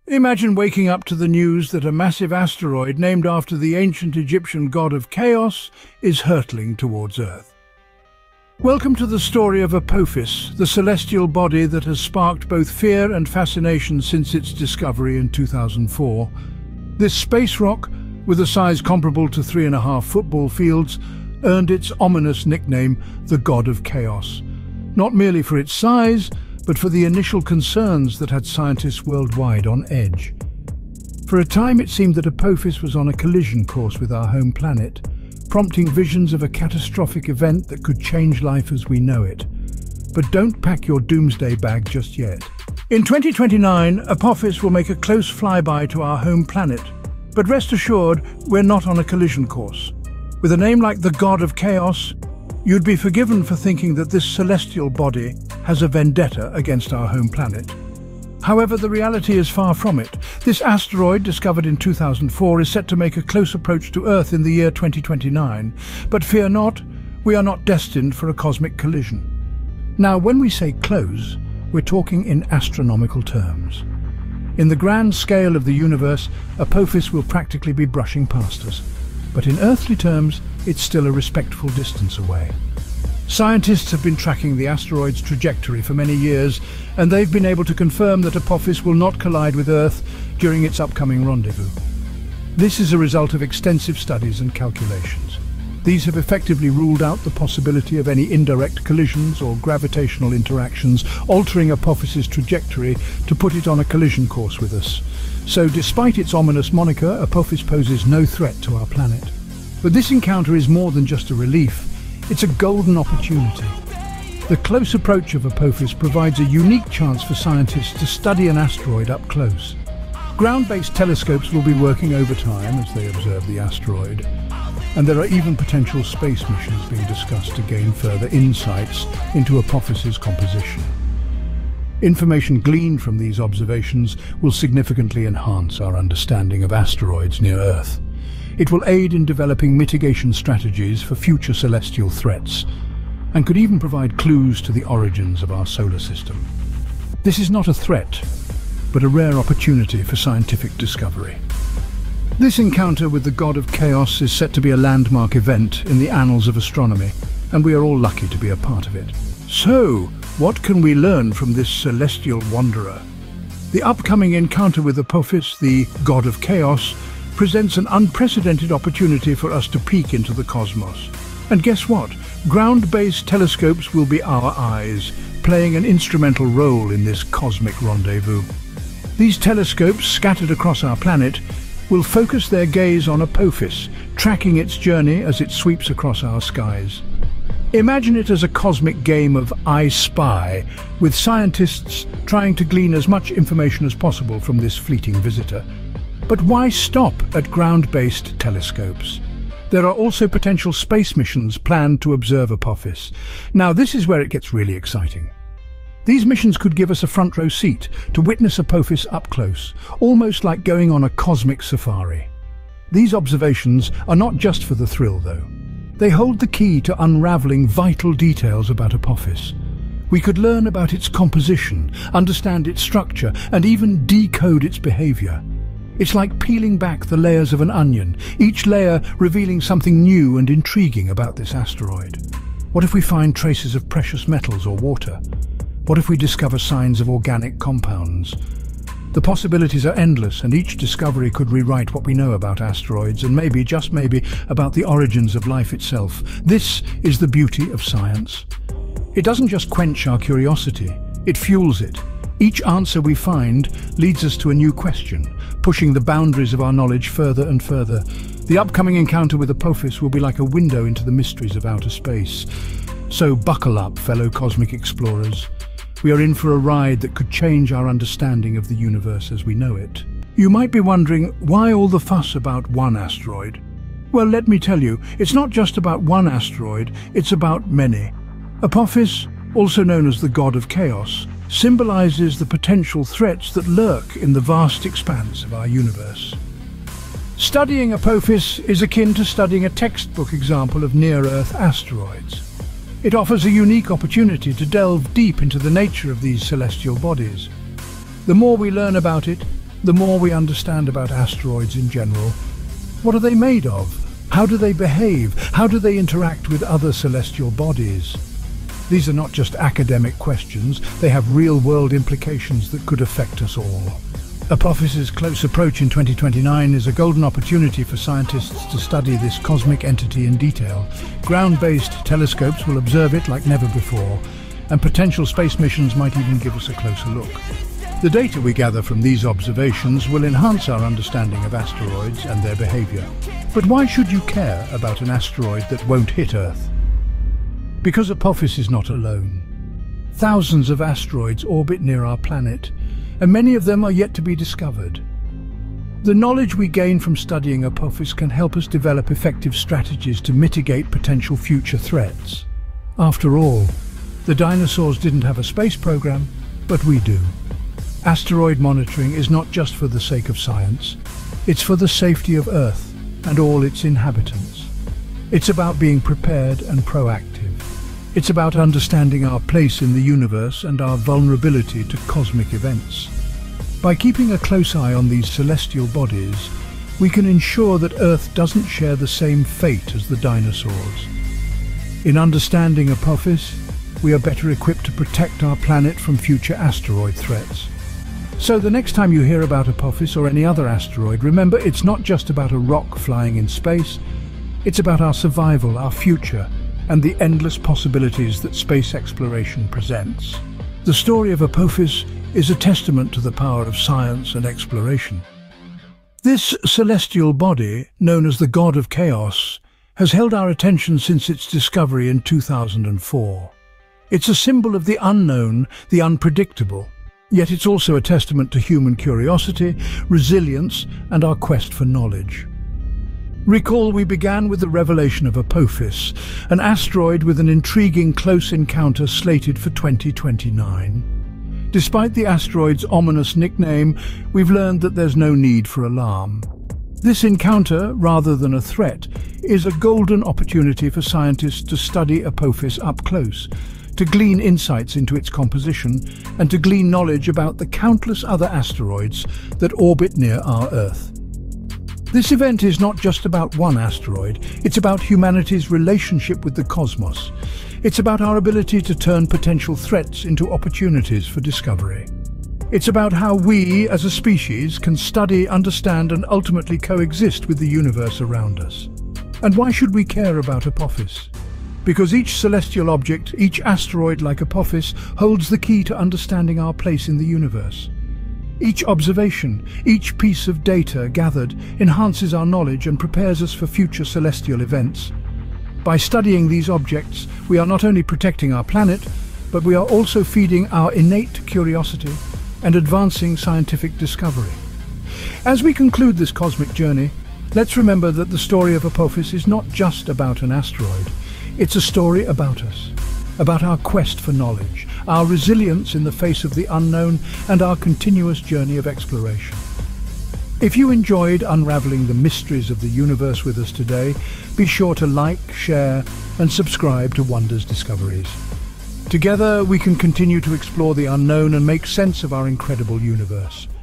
Imagine waking up to the news that a massive asteroid named after the ancient Egyptian god of chaos is hurtling towards Earth. Welcome to the story of Apophis, the celestial body that has sparked both fear and fascination since its discovery in 2004. This space rock, with a size comparable to 3.5 football fields, earned its ominous nickname, the God of Chaos. Not merely for its size, but for the initial concerns that had scientists worldwide on edge. For a time it seemed that Apophis was on a collision course with our home planet, prompting visions of a catastrophic event that could change life as we know it. But don't pack your doomsday bag just yet. In 2029, Apophis will make a close flyby to our home planet. But rest assured, we're not on a collision course. With a name like the God of Chaos, you'd be forgiven for thinking that this celestial body has a vendetta against our home planet. However, the reality is far from it. This asteroid, discovered in 2004, is set to make a close approach to Earth in the year 2029. But fear not, we are not destined for a cosmic collision. Now, when we say close, we're talking in astronomical terms. In the grand scale of the universe, Apophis will practically be brushing past us. But in earthly terms, it's still a respectful distance away. Scientists have been tracking the asteroid's trajectory for many years, and they've been able to confirm that Apophis will not collide with Earth during its upcoming rendezvous. This is a result of extensive studies and calculations. These have effectively ruled out the possibility of any indirect collisions or gravitational interactions altering Apophis's trajectory to put it on a collision course with us. So despite its ominous moniker, Apophis poses no threat to our planet. But this encounter is more than just a relief. It's a golden opportunity. The close approach of Apophis provides a unique chance for scientists to study an asteroid up close. Ground-based telescopes will be working overtime as they observe the asteroid, and there are even potential space missions being discussed to gain further insights into Apophis's composition. Information gleaned from these observations will significantly enhance our understanding of asteroids near Earth. It will aid in developing mitigation strategies for future celestial threats, and could even provide clues to the origins of our solar system. This is not a threat, but a rare opportunity for scientific discovery. This encounter with the God of Chaos is set to be a landmark event in the annals of astronomy, and we are all lucky to be a part of it. So, what can we learn from this celestial wanderer? The upcoming encounter with Apophis, the God of Chaos, presents an unprecedented opportunity for us to peek into the cosmos. And guess what? Ground-based telescopes will be our eyes, playing an instrumental role in this cosmic rendezvous. These telescopes, scattered across our planet, will focus their gaze on Apophis, tracking its journey as it sweeps across our skies. Imagine it as a cosmic game of I Spy, with scientists trying to glean as much information as possible from this fleeting visitor. But why stop at ground-based telescopes? There are also potential space missions planned to observe Apophis. Now, this is where it gets really exciting. These missions could give us a front-row seat to witness Apophis up close, almost like going on a cosmic safari. These observations are not just for the thrill, though. They hold the key to unraveling vital details about Apophis. We could learn about its composition, understand its structure, and even decode its behavior. It's like peeling back the layers of an onion, each layer revealing something new and intriguing about this asteroid. What if we find traces of precious metals or water? What if we discover signs of organic compounds? The possibilities are endless, and each discovery could rewrite what we know about asteroids and maybe, just maybe, about the origins of life itself. This is the beauty of science. It doesn't just quench our curiosity, it fuels it. Each answer we find leads us to a new question, pushing the boundaries of our knowledge further and further. The upcoming encounter with Apophis will be like a window into the mysteries of outer space. So buckle up, fellow cosmic explorers. We are in for a ride that could change our understanding of the universe as we know it. You might be wondering, why all the fuss about one asteroid? Well, let me tell you, it's not just about one asteroid, it's about many. Apophis, also known as the God of Chaos, symbolizes the potential threats that lurk in the vast expanse of our universe. Studying Apophis is akin to studying a textbook example of near-Earth asteroids. It offers a unique opportunity to delve deep into the nature of these celestial bodies. The more we learn about it, the more we understand about asteroids in general. What are they made of? How do they behave? How do they interact with other celestial bodies? These are not just academic questions, they have real-world implications that could affect us all. Apophis's close approach in 2029 is a golden opportunity for scientists to study this cosmic entity in detail. Ground-based telescopes will observe it like never before, and potential space missions might even give us a closer look. The data we gather from these observations will enhance our understanding of asteroids and their behavior. But why should you care about an asteroid that won't hit Earth? Because Apophis is not alone. Thousands of asteroids orbit near our planet, and many of them are yet to be discovered. The knowledge we gain from studying Apophis can help us develop effective strategies to mitigate potential future threats. After all, the dinosaurs didn't have a space program, but we do. Asteroid monitoring is not just for the sake of science, it's for the safety of Earth and all its inhabitants. It's about being prepared and proactive. It's about understanding our place in the universe and our vulnerability to cosmic events. By keeping a close eye on these celestial bodies, we can ensure that Earth doesn't share the same fate as the dinosaurs. In understanding Apophis, we are better equipped to protect our planet from future asteroid threats. So the next time you hear about Apophis or any other asteroid, remember it's not just about a rock flying in space, it's about our survival, our future, and the endless possibilities that space exploration presents. The story of Apophis is a testament to the power of science and exploration. This celestial body, known as the God of Chaos, has held our attention since its discovery in 2004. It's a symbol of the unknown, the unpredictable, yet it's also a testament to human curiosity, resilience, and our quest for knowledge. Recall we began with the revelation of Apophis, an asteroid with an intriguing close encounter slated for 2029. Despite the asteroid's ominous nickname, we've learned that there's no need for alarm. This encounter, rather than a threat, is a golden opportunity for scientists to study Apophis up close, to glean insights into its composition, and to glean knowledge about the countless other asteroids that orbit near our Earth. This event is not just about one asteroid, it's about humanity's relationship with the cosmos. It's about our ability to turn potential threats into opportunities for discovery. It's about how we, as a species, can study, understand, and ultimately coexist with the universe around us. And why should we care about Apophis? Because each celestial object, each asteroid like Apophis, holds the key to understanding our place in the universe. Each observation, each piece of data gathered enhances our knowledge and prepares us for future celestial events. By studying these objects, we are not only protecting our planet, but we are also feeding our innate curiosity and advancing scientific discovery. As we conclude this cosmic journey, let's remember that the story of Apophis is not just about an asteroid. It's a story about us, about our quest for knowledge, our resilience in the face of the unknown, and our continuous journey of exploration. If you enjoyed unraveling the mysteries of the universe with us today, be sure to like, share, and subscribe to Wonders Discoveries. Together, we can continue to explore the unknown and make sense of our incredible universe.